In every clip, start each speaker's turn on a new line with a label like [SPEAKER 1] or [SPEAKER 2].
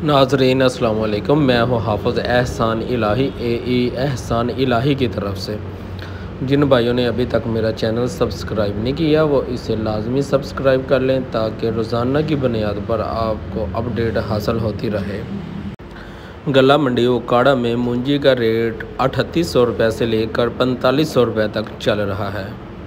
[SPEAKER 1] नाज़रीन अस्सलाम वालेकुम। मैं हूँ हाफ़िज़ एहसान इलाही एहसान इलाही की तरफ से। जिन भाइयों ने अभी तक मेरा चैनल सब्सक्राइब नहीं किया वो इसे लाजमी सब्सक्राइब कर लें ताकि रोज़ाना की बुनियाद पर आपको अपडेट हासिल होती रहे। गला मंडी उकाड़ा में मूंजी का रेट 3800 रुपये से लेकर 4500 रुपये तक चल रहा है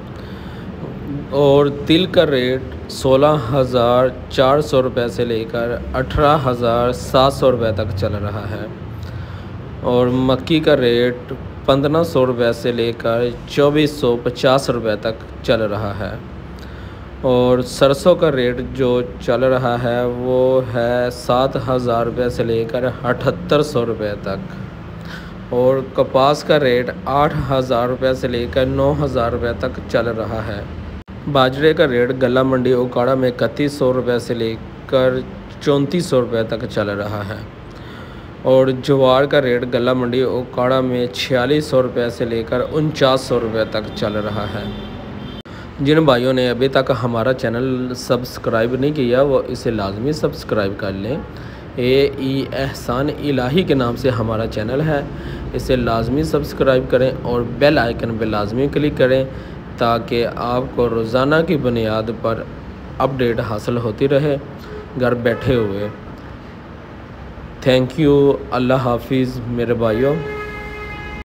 [SPEAKER 1] और तिल का रेट 16,400 रुपये से लेकर 18,700 रुपये तक चल रहा है और मक्की का रेट 1500 रुपये से लेकर 2450 रुपये तक चल रहा है और सरसों का रेट जो चल रहा है वो है 7,000 रुपये से लेकर 7,800 रुपये तक और कपास का रेट 8,000 रुपये से लेकर 9,000 रुपये तक चल रहा है। बाजरे का रेट गला मंडी उकाड़ा में 3100 रुपये से लेकर 3400 रुपये तक चल रहा है और ज्वार का रेट गला मंडी उकाड़ा में 4600 रुपये से लेकर 4900 रुपये तक चल रहा है। जिन भाइयों ने अभी तक हमारा चैनल सब्सक्राइब नहीं किया वो इसे लाजमी सब्सक्राइब कर लें। एहसान इलाही के नाम से हमारा चैनल है, इसे लाजमी सब्सक्राइब करें और बेल आइकन पर लाजमी क्लिक करें ताकि आपको रोज़ाना की बुनियाद पर अपडेट हासिल होती रहे घर बैठे हुए। Thank you. अल्लाह हाफिज़ मेरे भाइयों।